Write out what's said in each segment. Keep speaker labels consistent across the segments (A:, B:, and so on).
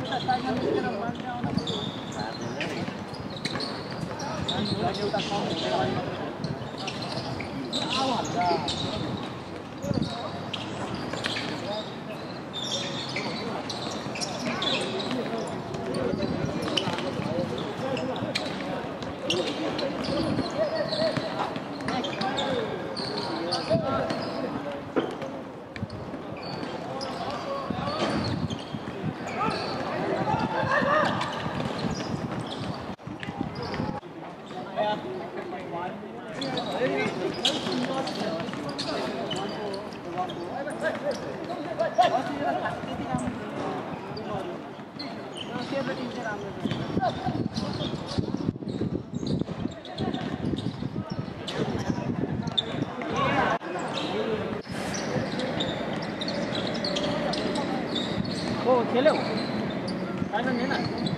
A: खेल्यौ final हैन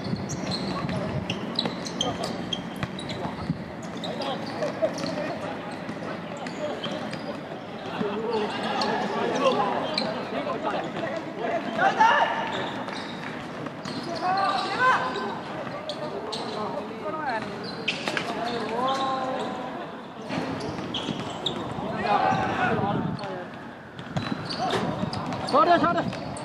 A: छोड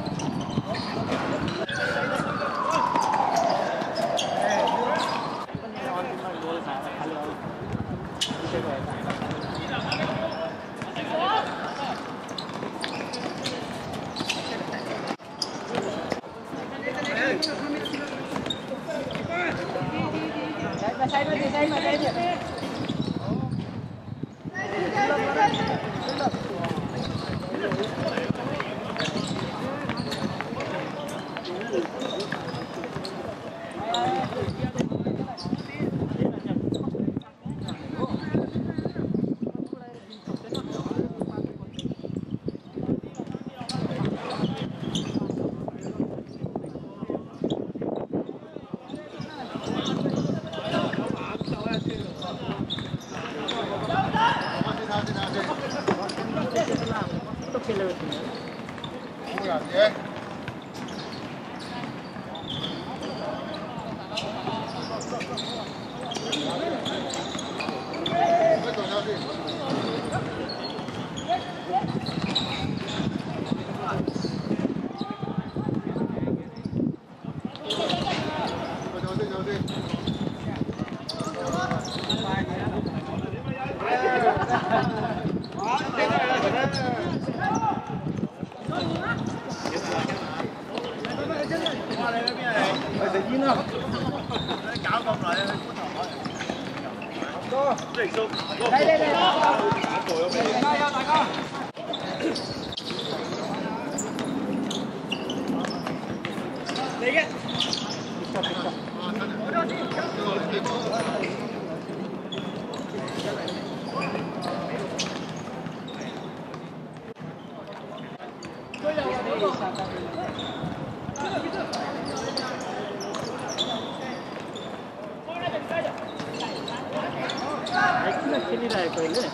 A: खेलिरहेको अहिले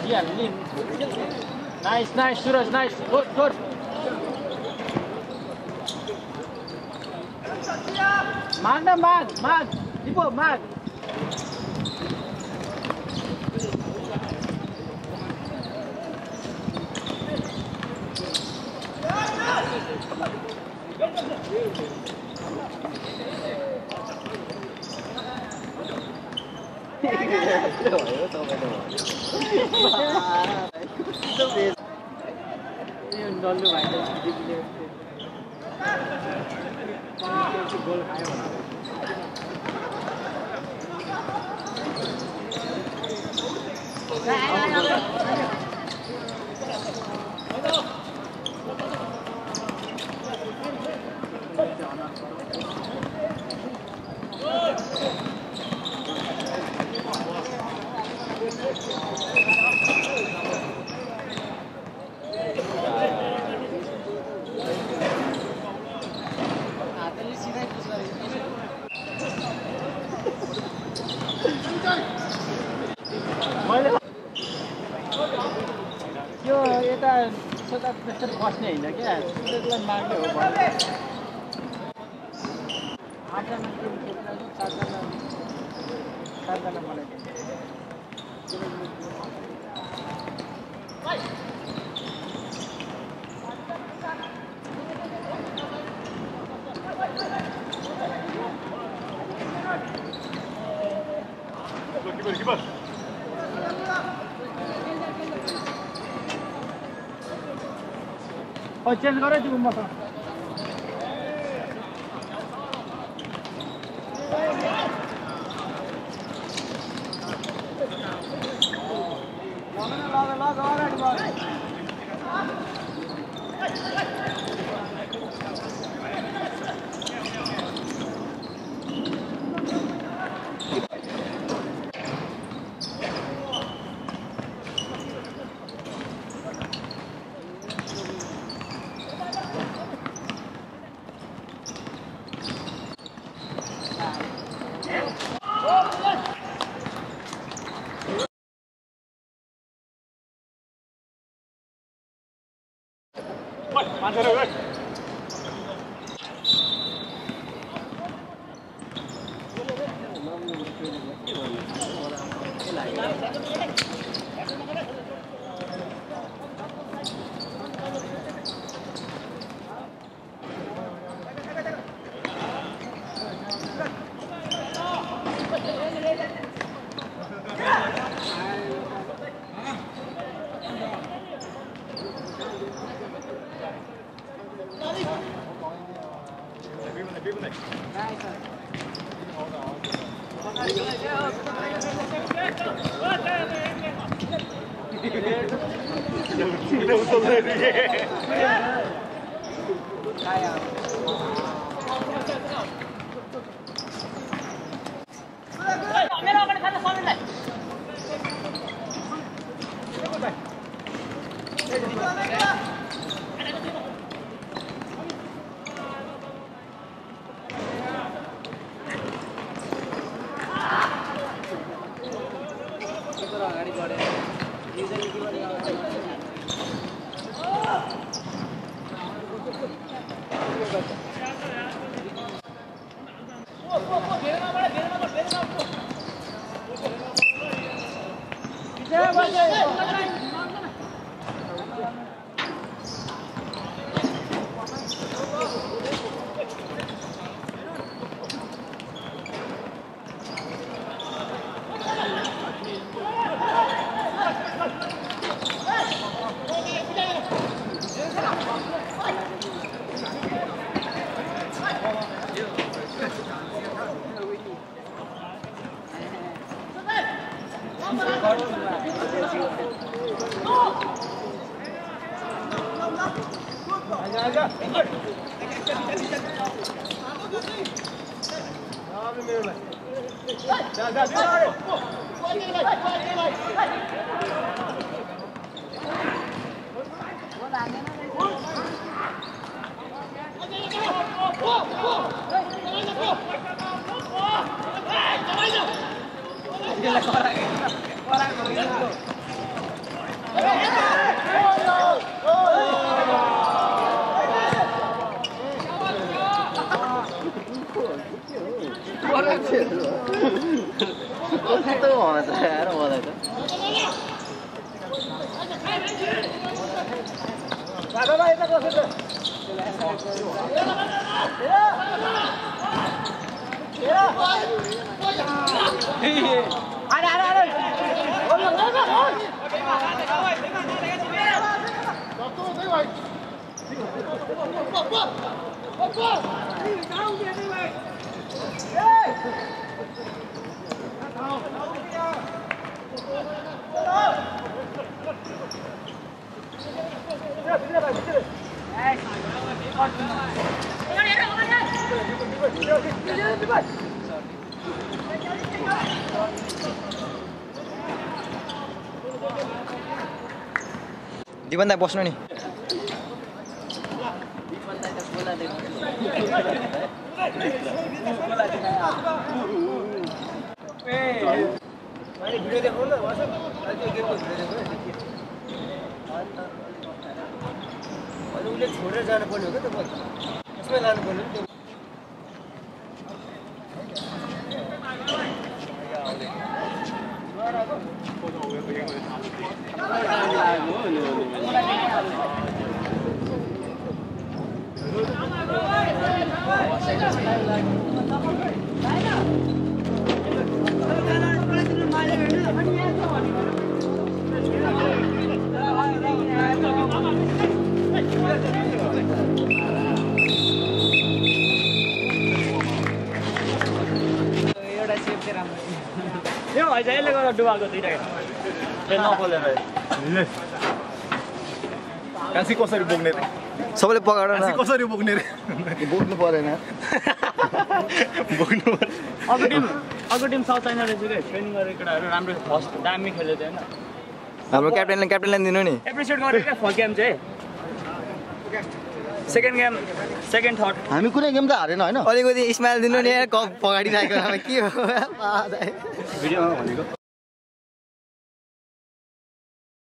A: Nice, nice, Suraj, nice. Good, good. Mag. Tipo, mag. डल्लो भाइ गोल खायो यो यता सोता त्यस्तो बस्ने होइन क्या सुरजलाई मार्ने हो भने 8 जना टिम खेल्दा 7 जना मलाई
B: Keeper.
A: Oh, change karo tu masa.
C: कस्तो भन्छ यार मलाई त
A: बाबा यता बसेछ
C: दिपन दाइ बस्नु नि
A: भिडियो देखाउनु न वाट्सएप अहिले गेमको भिडियो देखाउनु अनि उसले छोडेर जानुपर्ने हो क्या त त्यसमै लानुपर्ने हो
D: यो यसले गर्दा डुबाएको दुईटा नखोलेर
B: कान्छी कसरी बोक्ने रे
C: सबैले पकाएर
B: कान्छी कसरी बोक्ने रे
C: बोक्नु परेन
B: बोक्नु
D: अर्को टिम साउथ चाइना रहेछ क्या ट्रेनिङ गरेको केटाहरू राम्रो फर्स्ट दामी खेल्यो थियो होइन
C: हाम्रो क्याप्टेनलाई दिनु नि
D: एप्रिसिएट गरेको क्या फर्स्ट गेम चाहिँ सेकेन्ड गेम सेकेन्ड थर्ड
C: हामी कुनै गेम त हारेन होइन अलिकति स्माइल दिनु नि कप पगाडिरहेको के हो
B: भिडियोमा भनेको